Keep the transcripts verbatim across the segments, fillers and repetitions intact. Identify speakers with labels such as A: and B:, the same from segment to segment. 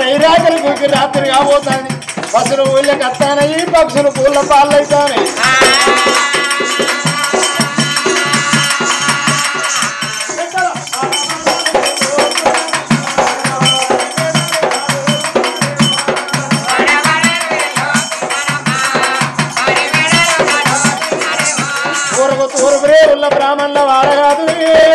A: నైరాకలు కురికి రాత్రి కాబోతాను పసులు ఊళ్ళకి వస్తానయి పక్షులు పూల పాలు అవుతాయి ఊరకు తూరుపురే ఉల్ల బ్రాహ్మణుల వాడగాదు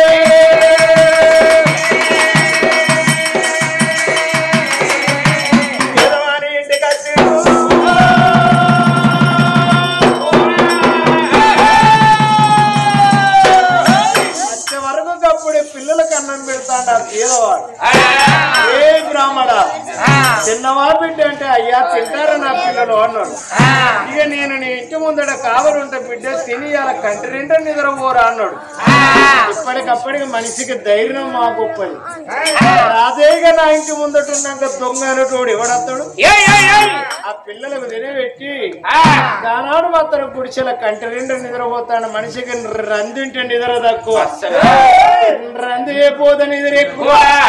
A: ఏ బ్రాహ్మణ చిన్నవా బిడ్డ అంటే అయ్యా తింటారా నా పిల్లలు అన్నాడు ఇక నేను నీ ఇంటి ముందట కావాలంటే బిడ్డ తిని అలా కంటి నిండా నిద్రపోరా అన్నాడు ఇప్పటికప్పటికి మనిషికి ధైర్యం మా గొప్పది రాజేగా నా ఇంటి ముందట ఉన్నాక దొంగ అనేటోడు ఎవడతాడు ఆ పిల్లలకు తినబెట్టి దానాడు మాత్రం గుడిసెల కంటి నిండా నిద్రపోతాడు మనిషికి రందింటే నిద్ర తక్కువ రంది అయిపోతే నిద్ర ఎక్కువ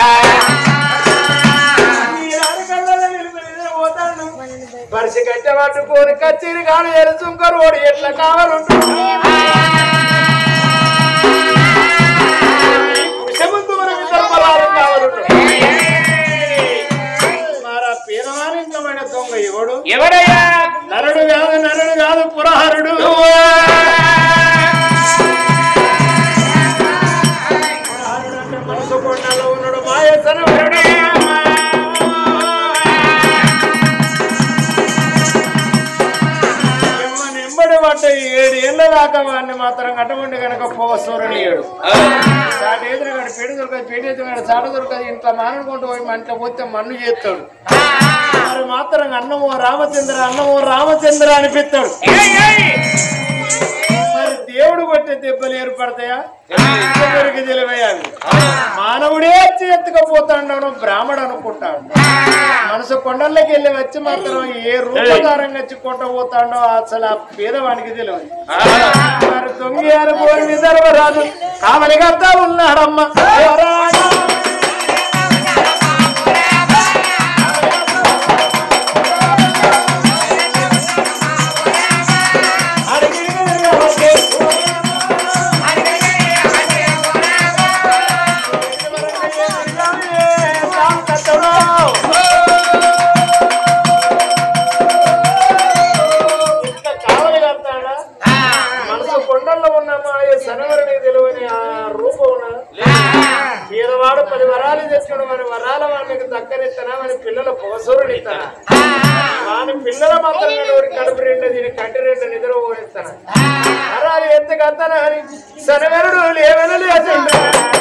A: పరిసి కట్టె పట్టుకొని కచ్చిరి కాను ఎరుచుంకరు ఓడి ఎట్లా కావాలంటుంది ముందు మనం ఇద్దరు పొలాలు కావాలంటు మరా పీనమానించమైన దొంగ ఎవడు ఎవడయ్యా నరుడు కాదు నరుడు కాదు పురహరుడు మనసు కొండలో ఉన్నాడు మాయసనవరుడే ఏడు ఏళ్ళ దాకా వాడిని మాత్రం కట్టమండి కనుక పొగ సూరనీయుడు చాట ఎదురుగాడు పెడి దొరకదు పెడి ఎదురుగాడు చాట దొరకదు ఇంట్లో మానుకుంటూ పోయి మంట పోతే మన్ను చేస్తాడు మరి మాత్రం అన్నమో రామచంద్ర అన్నమో రామచంద్ర అనిపిస్తాడు మరి దేవుడు కొట్టే దెబ్బలు ఏర్పడతాయా ఎవరికి తెలివయ్యాలి మానవుడే వచ్చి ఎత్తుకపోతాడు బ్రాహ్మడు అనుకుంటాడు మనసు కొండల్లోకి వెళ్ళి వచ్చి మాత్రం ఏ రూపకారంగా వచ్చి కొండ పోతాడో అసలు ఆ పేదవానికి తెలియదు మరి దొంగి అనుకోని నిజర్వరాజు కామలి కర్త ఉన్నాడమ్మ పేదవాడు పది వరాలు చేసుకుని మరి వరాల వాడికి దక్కనిస్తానా మరి పిల్లల పోసూరుని ఇస్తానా వాని పిల్లల మాత్రం కడుపు రెండు దీని కంటి రెండు నిద్ర పోనిస్తానా వరాలు ఎంతకంతానా అని శనవరుడు లేవన లేచండి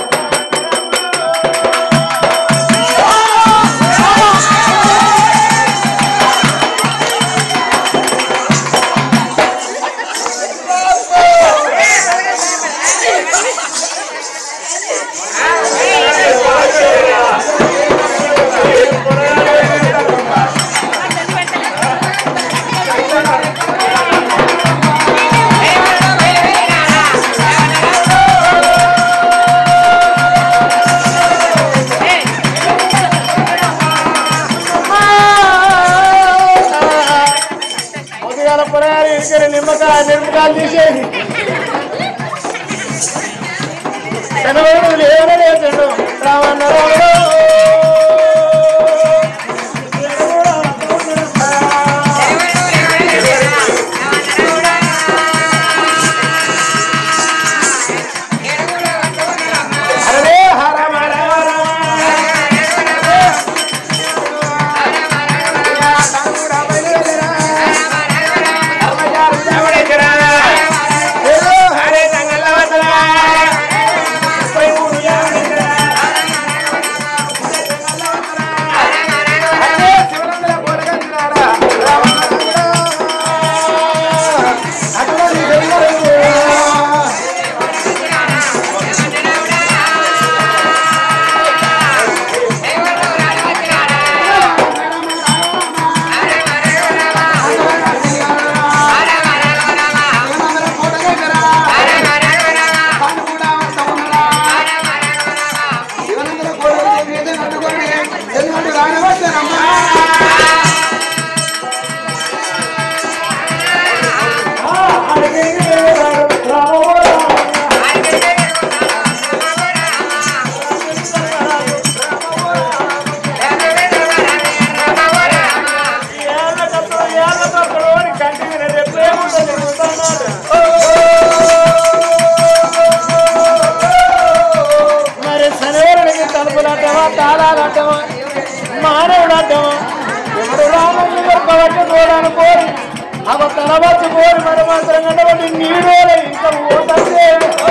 A: నిమ్మకాయ నిమ్మకాయలు తీసేది శనవరుడు లేవనే లేచాడు రావణ అవ తల వచ్చుకోని మన మాత్రం కట్టబట్టి నీడే ఇంకా పోతే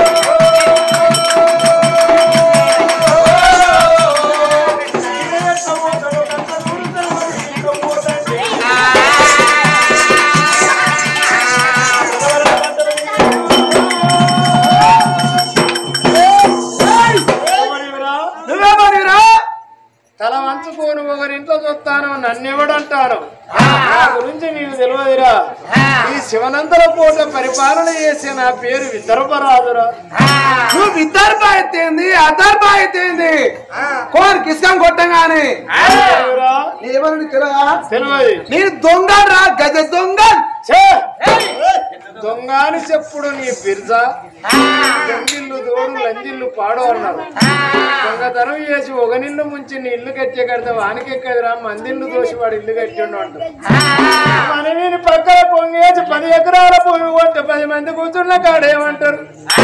A: తల వంచుకోను ఒకరింట్లో చూస్తాను నన్నెవడంటాను నా గురించి నీకు తెలియదురా ఈ శివనంతల పూట పరిపాలన చేసే నా పేరు విదర్భరాదురా
B: నువ్వు విదర్భ అయితేంది అదర్భ అయితేంది కోరి కిస్కం కొట్టంగానే ఏమని తెలియదు నేను దొంగ రా గజ దొంగ
A: దొంగ అని చెప్పుడు నీ బిర్జా దొంగిల్లు దోడు లంజిల్లు పాడు అన్నారు దొంగతనం చేసి ఒక నిన్ను ముంచి నీ ఇల్లు కట్టే కడితే వానికి ఎక్కదిరా మందిల్లు దోసి వాడు ఇల్లు కట్టిండు అంటారు మనమీని పక్కన పొంగేసి పది ఎకరాల భూమి కొంటే పది మంది కూర్చున్న కాడేమంటారు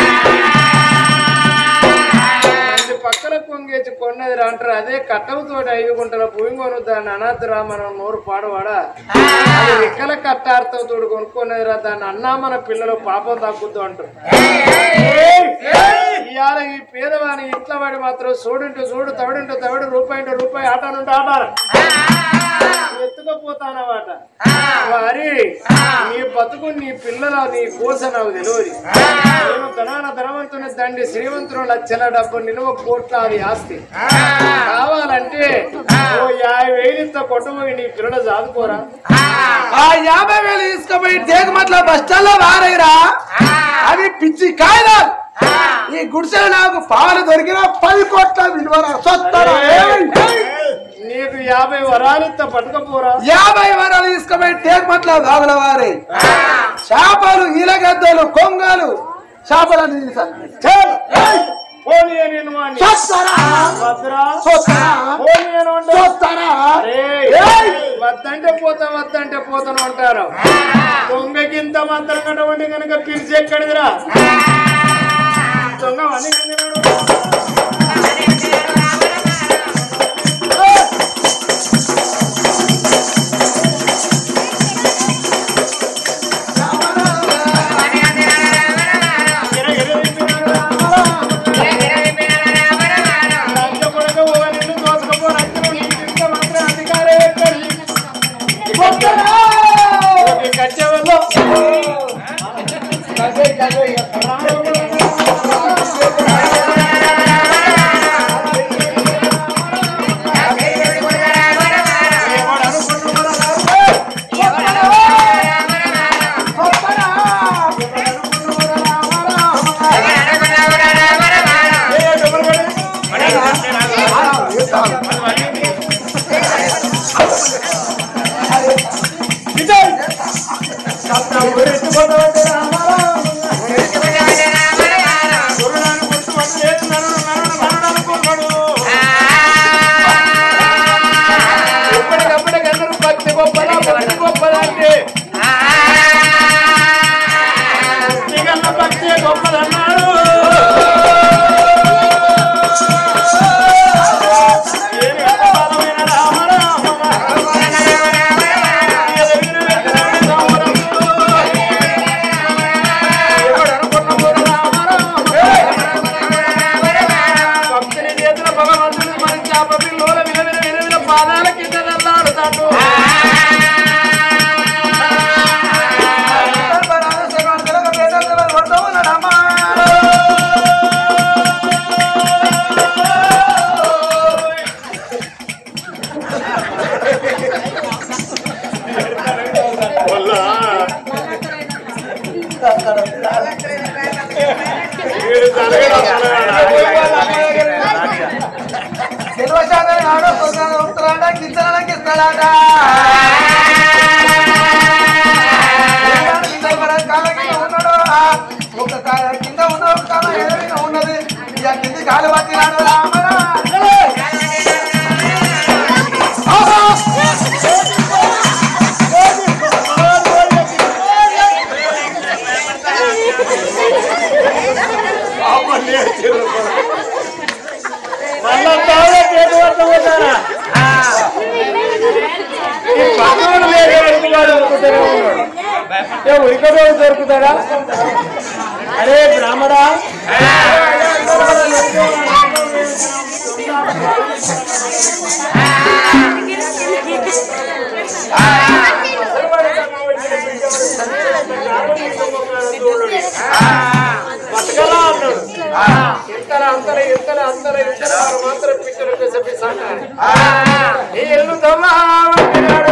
A: పక్కన పొంగేసి కొన్నది రా అంటారు అదే కట్టవుతో ఐదు గుంటల భూమి కొనుద్దాన్ని అనాథరా మనం నోరు పాడవాడా ఎక్కల కట్టార్థం తోడు కొనుక్కున్నది రా దాన్ని అన్నా మన పిల్లలు పాపం తగ్గుద్దు అంటారు ఇవాళ ఈ పేదవాని ఇంట్లో వాడి మాత్రం చూడింటూ చూడు తవిడింటూ తవిడు రూపాయి రూపాయి ఆట నుండి ఆటారు ఎత్తుకపోతానమాట వారి నీ బతుకు నీ పిల్లల నీ కోస నాకు తెలియదు నేను ధనాన ధనవంతుని దండి శ్రీవంతుడు లక్షల డబ్బు నిలువ కోట్ల అది ఆస్తి కావాలంటే ఓ యాభై వేలు ఇంత కొట్టుపోయి నీ పిల్లలు చదువుకోరా
B: ఆ యాభై వేలు తీసుకుపోయి దేగమట్ల బస్ స్టాండ్ లో వారేరా అది పిచ్చి కాయలు ఈ గుడిసెలు నాకు పాలు దొరికిన పది కోట్ల విలువ
A: నీకు యాభై వరాలు ఇంత పట్టుకపోరా
B: యాభై వరాలు తీసుకుపోయి దేగమట్ల బాగుల వారే చేపలు ఈలగద్దలు కొంగలు చేపలు
A: వద్దంటే పోతా వద్దంటే పోతాను అంటారు దొంగకి ఇంత మంత్రం కట్టవండి కనుక పిలిచి ఎక్కడిదిరా దొంగ అని ఉరికో దొరుకుతాడా? అరే బ్రాహ్మడా, బతకలా అన్నాడు. ఇంతల అంతల ఇంతల అంతల ఇంతల వారు మాత్రం పిచ్చలు పిసపిస్తాడు. ఈ ఇల్లు తమ్మాడు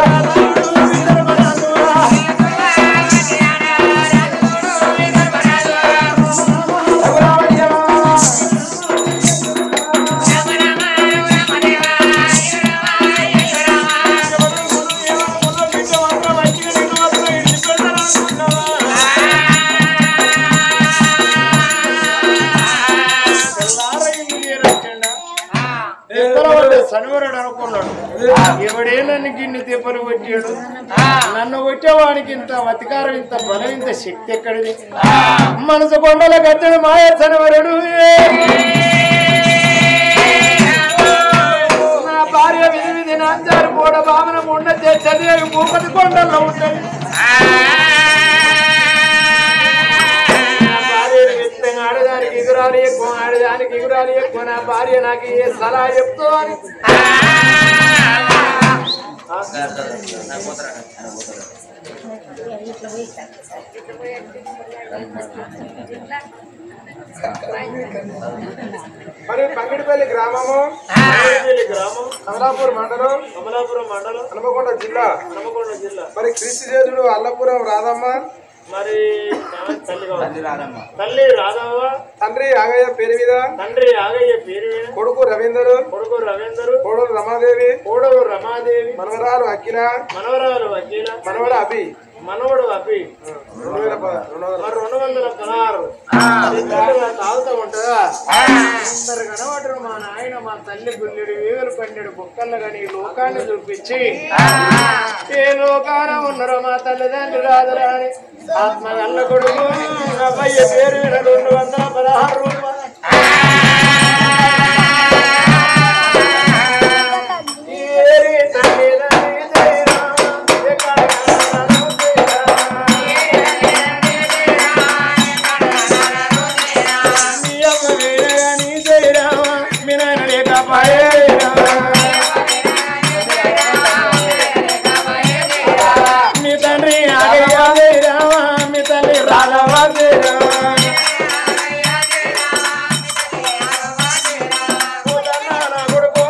A: సనవరుడు అనుకున్నాడు. ఎవడే నన్ను గిన్నె తిప్పలు కొట్టాడు? నన్ను కొట్టేవాడికి ఇంత అధికారం, ఇంత బలం, ఇంత శక్తి ఎక్కడిది? మనసు కొండల గద్దడు మాయ సనవరుడు. నా భార్య విధి విధి నాంచారు కూడా భావన ఉండ చదివి భూపతి కొండల్లో ఉంటుంది. ఆడదానికి ఎగురాలి ఎక్కువ, ఆడదానికి ఎగురాలి ఎక్కువ. నా భార్య నాకు ఏ సలహా చెప్తూ అని
B: మరి పంగిడిపల్లి గ్రామము
A: గ్రామం
B: కమలాపూర్ మండలం
A: కమలాపురం మండలం
B: హనుమకొండ జిల్లా
A: హనుమకొండ జిల్లా.
B: మరి క్రీస్తుదేవుడు అల్లపురం రాధమ్మ,
A: మరి తల్లి తల్లి రాధవ్వ,
B: తండ్రి ఆగయ్య పేరు మీద,
A: తండ్రి ఆగయ్య పేరు మీద,
B: కొడుకు రవీందరు,
A: కొడుకు రవీందరు,
B: కోడలు రమాదేవి,
A: కోడలు రమాదేవి,
B: మనవరాలు అఖిల,
A: మనవరాలు వకీల,
B: మనవడు అభి,
A: మనవడు అభి.
B: రెండు వేల ప- రెండు వందల
A: మరి రెండు వందల పదహారు తాగుతూ ఉంటుందా? అందరు కనబడరు. మా నాయన మా తల్లి గుల్లెడు వేగులు పన్నెడు బుక్కల్లో కానీ ఈ లోకాన్ని చూపించి ఏ లోకాన ఉన్నారో మా తల్లిదండ్రులు రాదురా అని ఆత్మ గల్ల కొడుకు అబ్బాయి పేరు మీద రెండు వందల పదహారు రూపాయలు మీ తండ్రి ఆగయ్యా రామ, మీ తల్లి రాధవ కొడుకు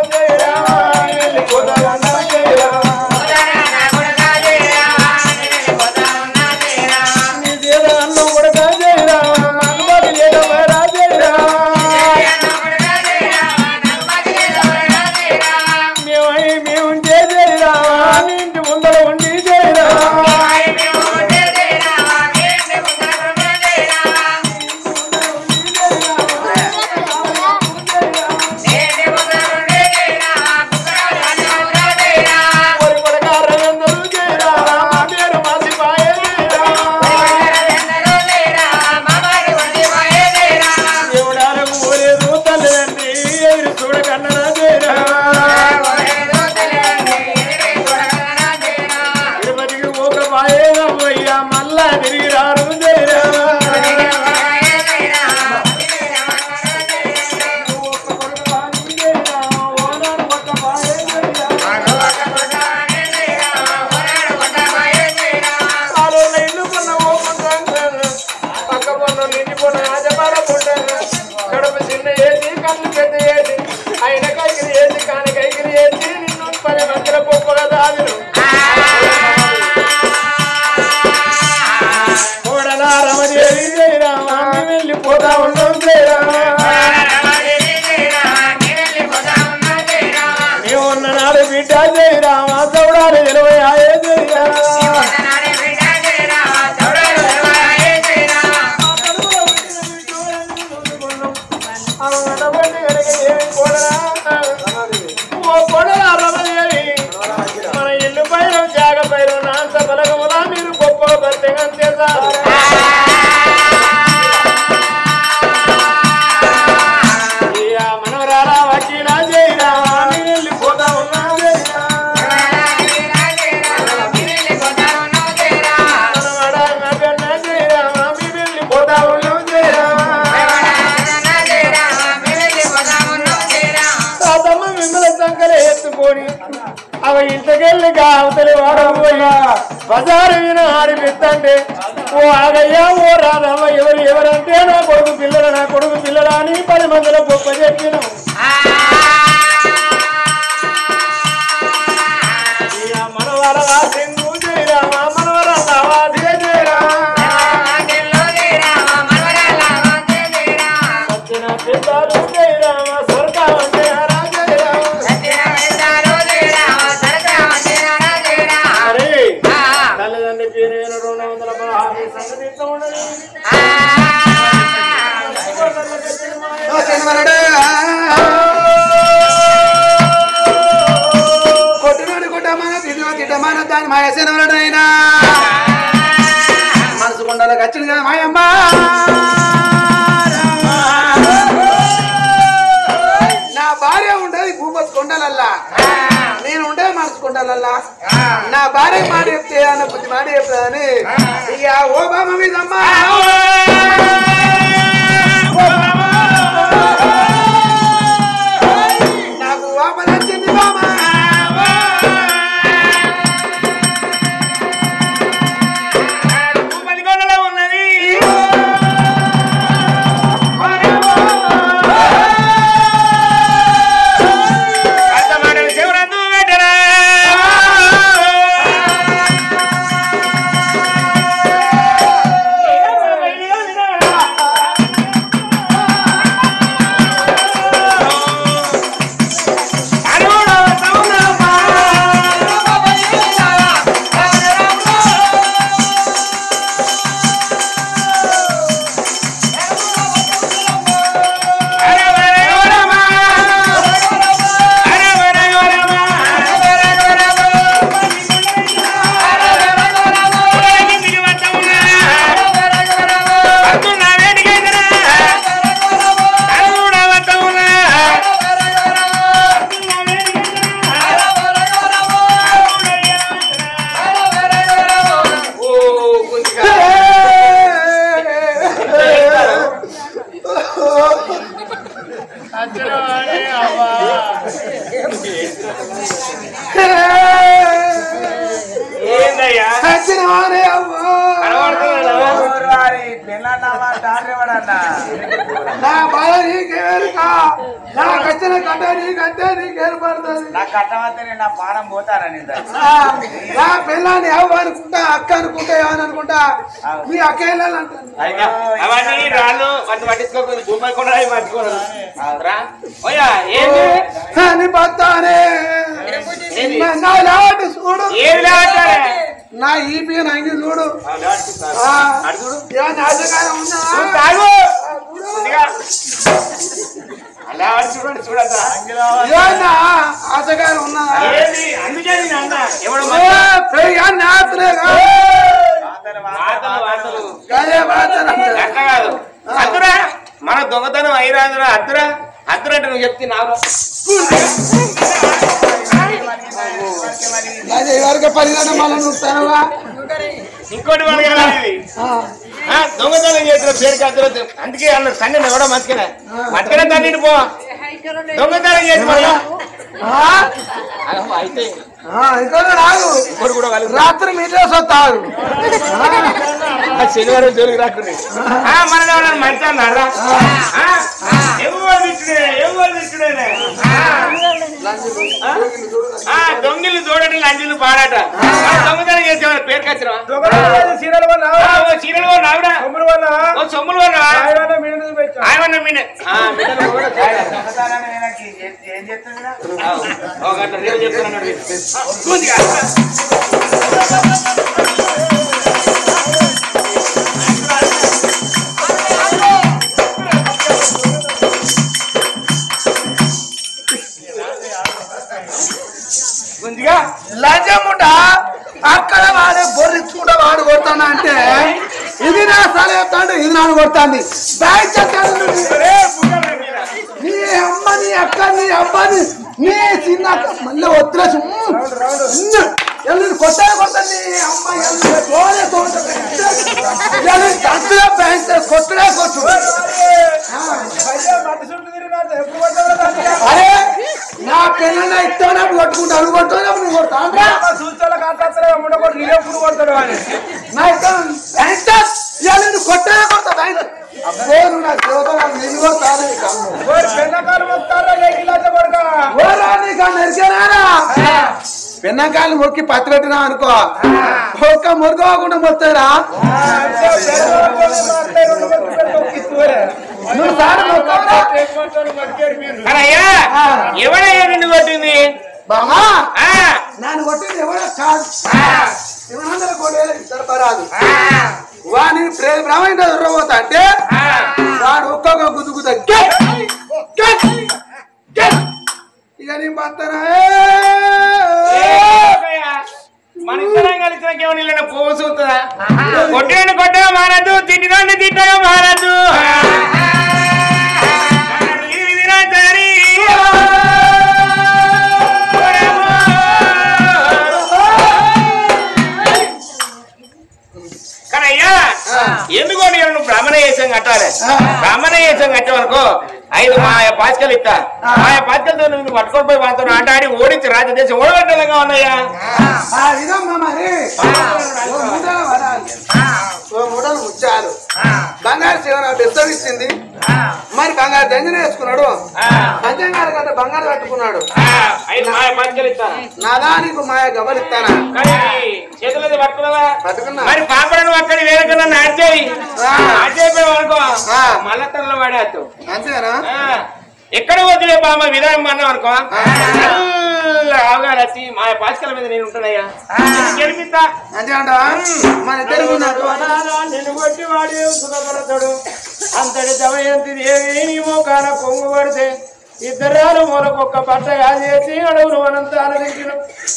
A: మీ దేవ అన్నం కొడుక జయరామ, అనుమతి లేకపోయా జయరామ, మేమై మేముంటే జయరామ, మీ ఇంటి ముందర ఉండి జయరామ. మళ్ళా తిరిగి రారు పక్క పొన్ను నిండి పొన్న రాజమార పుట్టాను. కడుపు చిన్న ఏది కళ్ళు పెద్ద ఏది ఆయన కైకిరి ఏది కాని కైకిరి ఏది నిన్ను పది మందిల పొప్పగా దాదులు కోడలా రమదేవి జయరామ, వెళ్ళిపోతా ఉన్నాం జయరామ. నీవు ఉన్న నాడు బిడ్డ జయరామ, చౌడాలు ఇరవై ఆయే జయరామ. మన ఇల్లు పైన జాగ పైన నాంత బలగములా మీరు గొప్ప భర్తగా చేశారు. మనవరాలా వకీలా జయరామ, వెళ్ళిపోతా ఉన్నా జయరామ. తల్లి కావతలి వాడబోయా బజారు విన ఆడిపిస్తంటే ఓ ఆగయ్యా ఓ రాధమ్మ ఎవరు ఎవరంటే నా కొడుకు పిల్లల నా కొడుకు పిల్లల అని పది మందిలో గొప్ప చెప్పిన మనవర సింధు జయరామ మనవర జయ జయరామ సత్యన పెద్దారు జయరామ స్వర్గం తల్లిదండ్రి పేరు వేల రెండు వందల పదహారు సంగతి ఉండదు
B: కొట్టునోడు కొట్టమన తిరిగి తిట్టమన దాని మాయసేనవడైనా మనసు కొండలో వచ్చింది కదా మాయమ్మ నా భార్య ఉండేది భూపతి కొండలల్లా నేను ఉండే మనసు కొండలల్లా నా భార్య మాట చెప్తే అన్న బుద్ధి మాట చెప్తాదని ఇక ఓ బామ్మ మీదమ్మా నాకు వాపన వచ్చింది బామ్మ నా బాధ నీకేరుకా నాకు వచ్చిన కట్ట నీకంటే నీకేర్పడుతుంది
C: నా కట్టమంటే నా పానం పోతానని
B: నా పిల్లని అవ్వ అనుకుంటా అక్క అనుకుంటా ఏమని అనుకుంటా మీ అక్క వెళ్ళాలంటాను
A: అవన్నీ రాళ్ళు వాటిని పట్టించుకోకుండా భూమి కూడా
B: అని పత్తానే నా లాటు చూడు నా ఈపీ అంగి చూడు నాశకారం ఉందా
A: అలా చూడండి చూడద్దా
B: ఆశకారం ఉన్నా
A: అందుకే ఎవడు అట్లా కాదు అద్దురా మన దొంగతనం అయిరాదురా అద్దురా అద్దురా అంటే నువ్వు చెప్తే నాకు
B: ఎవరికి పరిణామం మళ్ళీ నువ్వు
A: ఇంకోటి మనకి దొంగతనం చేసిన పేరుకి అద్దరు అందుకే అన్న సంగతి ఎవడో మంచిగా మంచిగానే తల్లిండి పో దొంగతనం చేసి అయితే ఇంకోటి కూడా
B: రాత్రి మీరే వస్తావు
A: శనివారం జోలికి రాకుండా మన ఎవరైనా మంచి అన్నారా ఎవరు తెచ్చుడే ఎవరు తెచ్చుడే దొంగలు చూడటం లంజులు పాడట దొంగతనం చేసేవారు పేరుకి వచ్చిన సీరియల్ నావిడా సొమ్ములు వల్ల ఆయన మీన
C: ఏం చెప్తుంది
A: ఒక గంట రేపు చెప్తున్నాడు
B: లంచముండ అక్కడ వాడే బొర్రిచ్చుకుంటా వాడు కొడతాను అంటే ఇది నా సలహా చెప్తాడు ఇది నాన్న కొడుతుంది బ్యాగ్ చెప్తాడు నీ అమ్మ నీ అక్క నీ అమ్మని నీ చిన్న అక్క మళ్ళీ వద్దులేసి కొట్టా కొట్టండి అమ్మ తోడే తోటగా బ్యాంక్ కొట్టుడే కొట్టు అరే నా పిల్లలు ఇస్తానప్పుడు కొట్టుకుంటా అవి కొట్టుకున్నప్పుడు నువ్వు కొడతా
D: చూస్తాను కాంతాడు అమ్ముడు నీరే పుడు కొడతాడు అని
B: నా ఇస్తాను నువ్వు కొట్టా కొడతా బ్యాంక్ అబ్బో నువ్వు నా దేవతలు నిన్ను కొడతాను
D: పెన్నకాలు వస్తారా లేకిలాచ కొడక
B: ఓరా నీకు నరికేనారా పెన్నకాయలు మొక్కి పత్తి పెట్టినా అనుకో ఒక్క మురుకోకుండా మొత్తారా నువ్వు సార్ మొక్కవురా
E: అయ్యా ఎవడయ్యా నిన్ను కొట్టింది
B: బామా నన్ను కొట్టింది ఎవరో కాదు శివనందర కోడేలు ఇద్దరు పరాదు వాని బ్రాహ్మణ దొరపోతా అంటే వాడు ఒక్కొక్క గుద్దుకుతా ఇక నేను పడతారా
E: మన ఇద్దరం కలిసిన కేవలం పువ్వు చూస్తుందా కొట్టిన కొట్టగా మారద్దు తిట్టినండి తిట్టగా మారద్దు కనయ్యా ఎందుకో నేను నువ్వు బ్రాహ్మణ వేషం కట్టాలి బ్రాహ్మణ వేషం కట్టావనుకో ఐదు మా పాచికలు ఇస్తా మా పాచికలతో నువ్వు పట్టుకొని పోయి మాతో ఆట ఆడి ఓడించి రాజదేశం ఓడగట్టలుగా ఉన్నాయా
B: మూడలు ముచ్చాలు బంగారు శివన బెస్తం ఇచ్చింది మరి బంగారు దంజన వేసుకున్నాడు పంచంగారు కంటే బంగారు కట్టుకున్నాడు నాదానికి మాయ గబలు ఇస్తానా
E: చేతులది పట్టుకున్నావా
B: పట్టుకున్నా
E: మరి పాపడను అక్కడ వేరకన్నా నాచేయి నాచేపోయావు అనుకో మళ్ళా తనలో వాడేస్తావు
B: అంతేనా
E: ఎక్కడ వదిలే బామ్మ విధానం అన్నావు అనుకో అవగాహన వచ్చి మా పాచికల మీద నేను ఉంటానయ్యా గెలిపిస్తా
B: అంతే అంటావా మన ఇద్దరు
A: నిన్ను కొట్టి వాడి సుఖపడతాడు అంతటి దమయంతిది ఏమి నీ మోకాన కొంగు పడితే ఇద్దరాలు మొలకొక్క పట్ట కాజేసి అడవులు మనంతా అనదించిన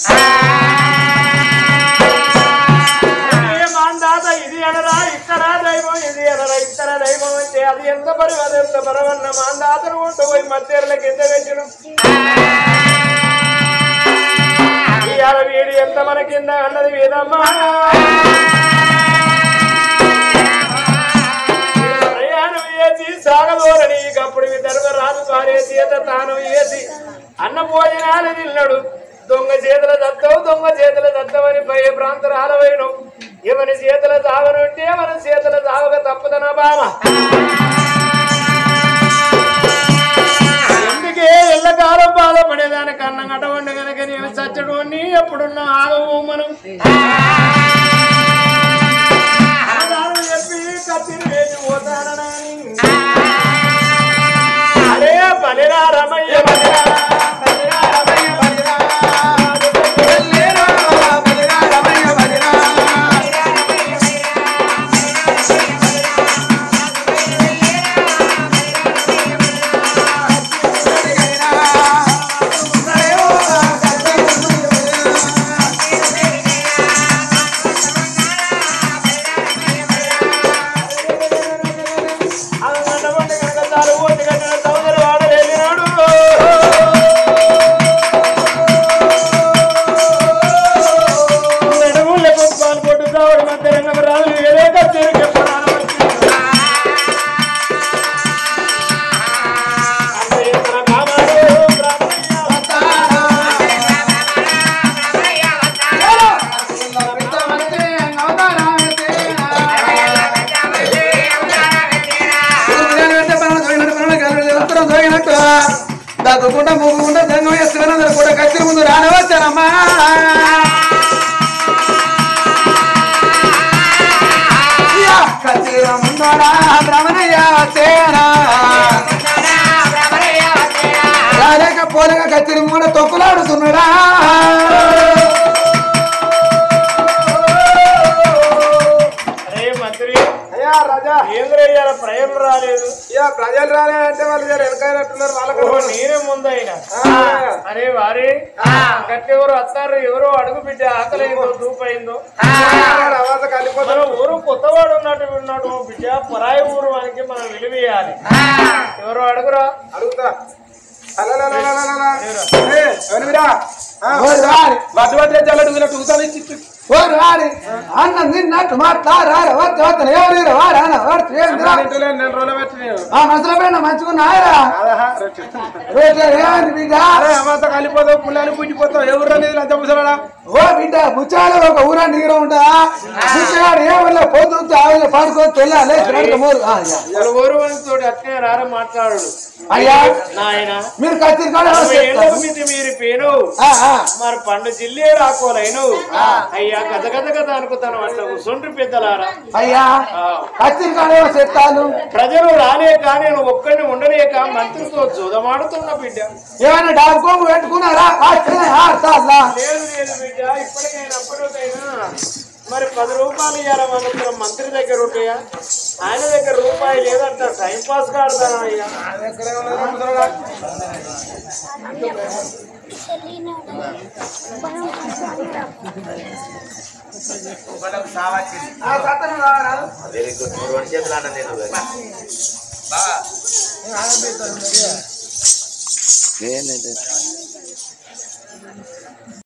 A: మాందాత ఇది అనరా ఇతరా దైవం ఇది అనరా ఇతర దైవం అంటే అది ఎంత పరి అది ఎంత పరవన్న మాందాతను ఉంటూ పోయి మధ్యర్లకి ఎంత పెట్టిన ఇవాళ వీడి ఎంత మన కింద అన్నది వేదమ్మా ప్రయాణం వేసి సాగదోరని అప్పుడు ధర్మరాజు భార్య చేత తాను వేసి అన్న భోజనాలు తిన్నాడు దొంగ చేతుల దత్తవు దొంగ చేతుల దత్తవని భయ ప్రాంతరాలవైన ఎవరి చేతుల సాగనుంటే మన చేతుల సాగక తప్పుదన బామ ఎందుకే ఎల్లకాలం బాధపడేదానికి అన్నం అటువంటి కనుక నేను చచ్చడు అని ఎప్పుడున్న ఆగవు మనం చెప్పి కత్తిని వేసి పోతానని అరే పనిరా రమయ్య పనిరా పనిరా రమయ్య పనిరా
B: దగ్గకుండా మూగుకుండా జంగం వేస్తున్నా కూడా కత్తి ముందు రానవచ్చానమ్మా కత్తి ముందరా భ్రమణయ్య వచ్చేనా రాలేక పోలేక కత్తిరి కూడా తొక్కులాడుతున్నాడా
A: ప్రజలు రాలేదు
D: ప్రజలు రాలేదంటే వాళ్ళు వెనకాయనట్టున్నారు వాళ్ళకు
A: నేనే ముందైనా అరే వారి గట్టి ఎవరు వస్తారు ఎవరో అడుగు బిడ్డ ఆకలైందో దూపైందో మన ఊరు కొత్తవాడు ఉన్నట్టు ఉన్నాడు బిడ్డ పరాయి ఊరు వానికి మనం విలువేయాలి ఎవరో అడుగురా
D: అడుగుతా వడ్డు వడ్డే చల్లడుగునట్టు ముసలి ఇచ్చి
B: ఓ రాడి అన్న నిన్నట్టు మాట్లాడారు ఎవరు వాడు అన్న వాడు
D: నెల రోజులు పెట్టి నేను
B: ఆ మసల పైన మంచుకున్నాయరా ఏమైంది బిడ్డ
D: అమ్మంతా కలిపోతావు పుల్లాలు పుట్టిపోతావు ఎవరు అనేది అంత ముసలాడా
B: ఓ బిడ్డ బుచ్చాలు ఒక ఊరా నీర ఉంటుందా బుచ్చగాడు ఏమన్నా పొద్దు ఆవిడ పడుకొని తెల్లాలి
A: ఊరు తోటి అట్నే రార మాట్లాడు
B: అయ్యా
A: నాయన
B: మీరు కత్తిరికాడ
A: మీరు పేను మరి పండు జిల్లే రాకోలేను అయ్యా కథ కథ కథ అనుకుతాను అట్లా కూర్చుండ్రి పెద్దలారా
B: అయ్యా కత్తిరికాడ చెప్తాను
A: ప్రజలు రాలేక నేను ఒక్కడిని ఉండలేక మంత్రితో జోదమాడుతున్న బిడ్డ
B: ఏమైనా డాక్కోము పెట్టుకున్నారా
A: లేదు లేదు బిడ్డ ఇప్పటికైనా అప్పటికైనా మరి పది రూపాయలు ఇవ్వాలి మనం మంత్రి దగ్గర ఉంటాయా ఆయన దగ్గర రూపాయి లేదంట టైం పాస్ కాడతాను అయ్యా
E: వెరీ గుడ్ మూడు రెండు చేతులు అన్న నేను
B: ఏంటంటే